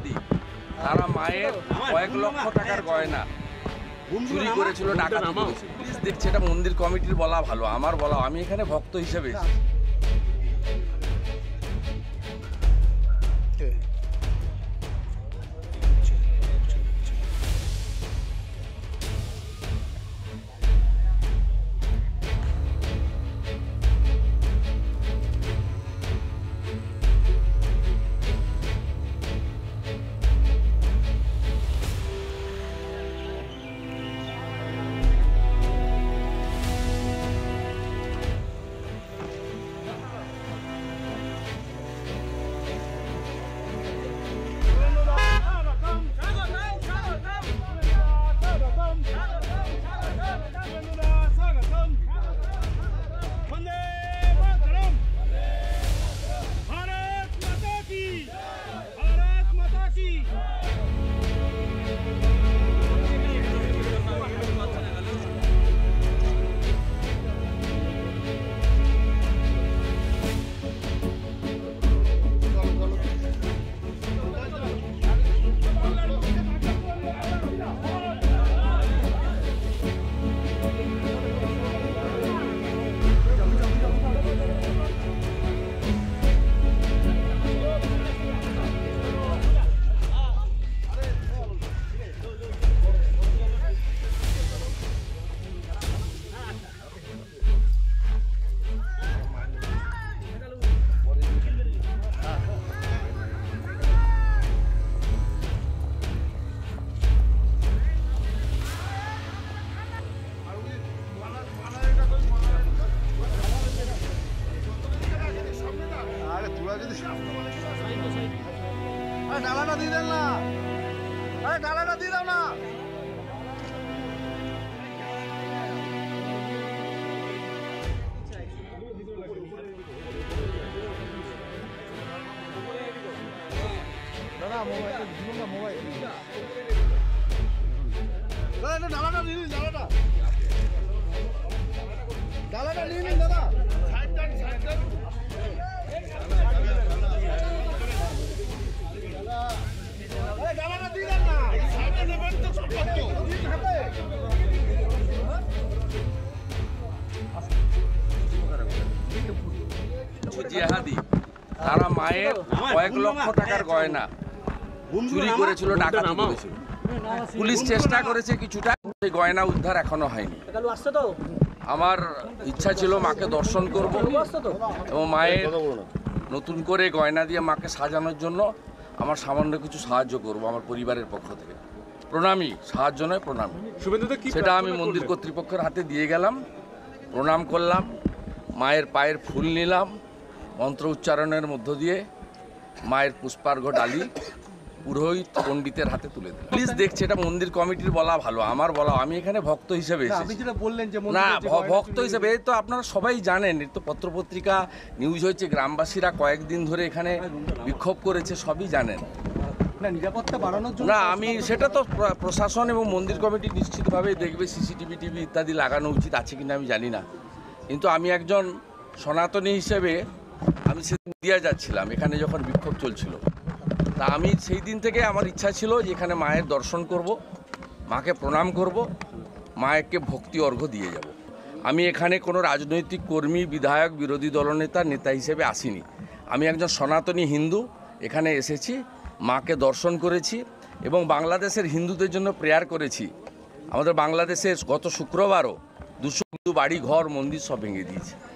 জেহাদি তারা মায়ের কয়েক লক্ষ টাকার গয়না চুরি করেছিল, ডাকাতি করেছিল। পুলিশ দেখছে, এটা মন্দির কমিটির বলা ভালো, আমার বলা, আমি এখানে ভক্ত হিসেবে এসেছি। ডালাটা দিয়ে দেন না, ডালাটা দিয়ে দাও না। দাদা মোবাইল দিন না, মোবাইল দাদা, ডালাটা নিয়ে নিন, ডালাটা নিয়ে নিন দাদা। জেহাদি তারা মায়ের কয়েক লক্ষ টাকার গয়না চুরি করেছিল, ডাকাতি করেছিল। পুলিশ চেষ্টা করেছে কিছুটা, সেই গয়না উদ্ধার এখনো হয়নি। আমার ইচ্ছা ছিল মাকে দর্শন করব এবং মায়ের নতুন করে গয়না দিয়ে মাকে সাজানোর জন্য আমার সামান্য কিছু সাহায্য করব আমার পরিবারের পক্ষ থেকে। প্রণামী, সাহায্য নয়, প্রণামী। সেটা আমি মন্দির কর্তৃপক্ষের হাতে দিয়ে গেলাম, প্রণাম করলাম, মায়ের পায়ের ফুল নিলাম, মন্ত্র উচ্চারণের মধ্য দিয়ে মায়ের পুষ্পার্ঘ্য ডালি পুরোহিত পণ্ডিতের হাতে তুলে দিলাম। পুলিশ দেখছে, এটা মন্দির কমিটির বলা ভালো, আমার বলা, আমি এখানে ভক্ত হিসেবে এসেছি। না, ভক্ত হিসেবে তো আপনারা সবাই জানেন, তো পত্রপত্রিকা নিউজ হয়েছে, গ্রামবাসীরা কয়েকদিন ধরে এখানে বিক্ষোভ করেছে, সবই জানেন। নিরাপত্তা বাড়ানোর জন্য না, আমি সেটা তো প্রশাসন এবং মন্দির কমিটি নিশ্চিতভাবে দেখবে, সিসিটিভি টিভি ইত্যাদি লাগানো উচিত আছে কিনা আমি জানি না, কিন্তু আমি একজন সনাতনী হিসেবে আমি সেদিন দিয়ে যাচ্ছিলাম এখানে যখন বিক্ষোভ চলছিল। তা আমি সেই দিন থেকে আমার ইচ্ছা ছিল যে এখানে মায়ের দর্শন করব, মাকে প্রণাম করব, মায়েরকে ভক্তি অর্ঘ্য দিয়ে যাব। আমি এখানে কোনো রাজনৈতিক কর্মী, বিধায়ক, বিরোধী দলনেতা নেতা হিসেবে আসিনি। আমি একজন সনাতনী হিন্দু, এখানে এসেছি, মাকে দর্শন করেছি এবং বাংলাদেশের হিন্দুদের জন্য প্রেয়ার করেছি। আমাদের বাংলাদেশের গত শুক্রবারও 200 বাড়ি, ঘর, মন্দির সব ভেঙে দিয়েছে।